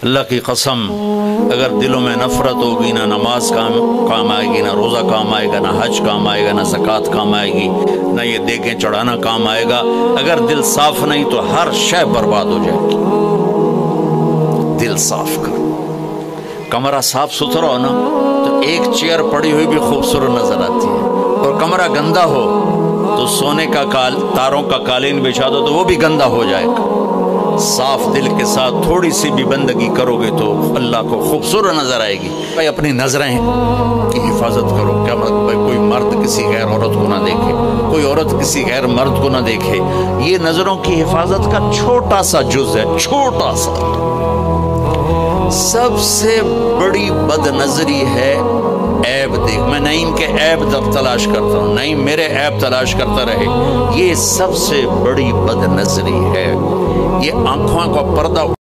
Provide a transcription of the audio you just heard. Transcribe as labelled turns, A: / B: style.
A: اللہ کی قسم اگر دلوں میں نفرت ہوگی نہ نماز کام آئے گی، نہ روزہ کام آئے گا، نہ حج کام آئے گا، نہ زکوٰۃ کام آئے گی، نہ یہ دیگیں چڑھانا کام آئے گا۔ اگر دل صاف نہیں تو ہر شے برباد ہو جائے گی۔ دل صاف کرو، کمرہ صاف ستھرا ہو نا تو ایک چیئر پڑی ہوئی بھی خوبصورت نظر آتی ہے، اور کمرہ گندا ہو تو سونے کا تاروں کا قالین بچھا دو تو وہ بھی گندا ہو جائے گا۔ صاف دل کے ساتھ تھوڑی سی بھی بندگی کرو گے تو اللہ کو خوبصورت نظر آئے گی۔ بھائی اپنی نظریں کی حفاظت کرو، کیا مطلب بھائی کوئی مرد کسی غیر عورت کو نہ دیکھے، کوئی عورت کسی غیر مرد کو نہ دیکھے۔ یہ نظروں کی حفاظت کا چھوٹا سا جز ہے، چھوٹا سا۔ سب سے بڑی بد نظری ہے عیب دیکھ۔ میں نہیں ان کے عیب تلاش کرتا ہوں، نہیں میرے عیب تلاش کرتا رہے، یہ سب سے بڑی بد نظری ہے۔ یہ آنکھوں کا پردہ